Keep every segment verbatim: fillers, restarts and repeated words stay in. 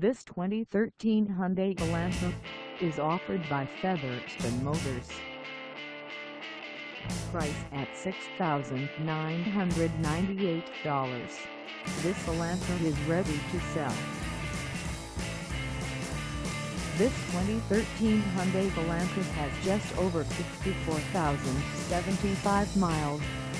This twenty thirteen Hyundai Elantra is offered by Featherston Motors. Price at six thousand nine hundred ninety-eight dollars. This Elantra is ready to sell. This twenty thirteen Hyundai Elantra has just over sixty-four thousand seventy-five miles.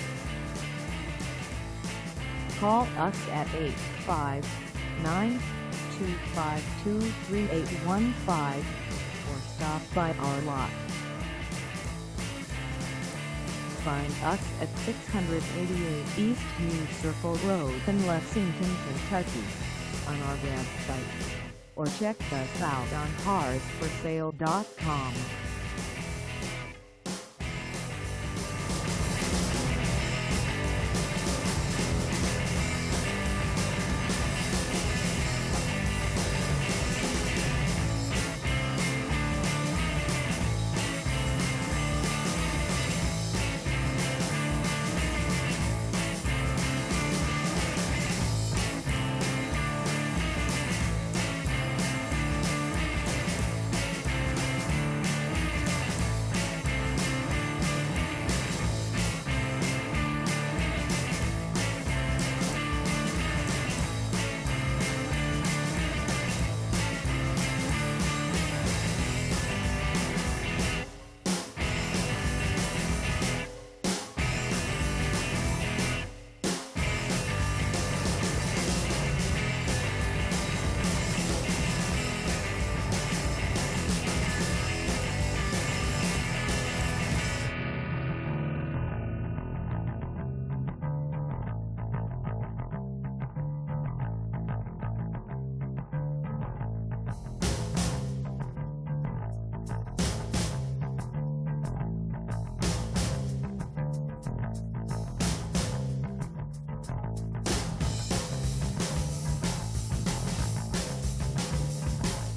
Call us at eight five nine, two five two, three eight one five or stop by our lot. Find us at six eighty-eight East New Circle Road in Lexington, Kentucky on our website, or check us out on cars for sale dot com.